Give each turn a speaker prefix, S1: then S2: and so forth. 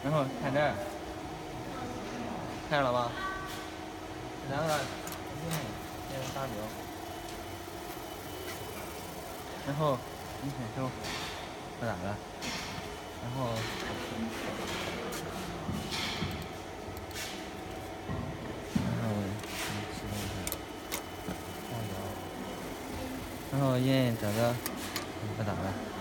S1: 然后看这儿，看着了吧？然后呢，现在发流，然后你选收，不打了，然后，启动一下，发流，然后愿意找个不打了。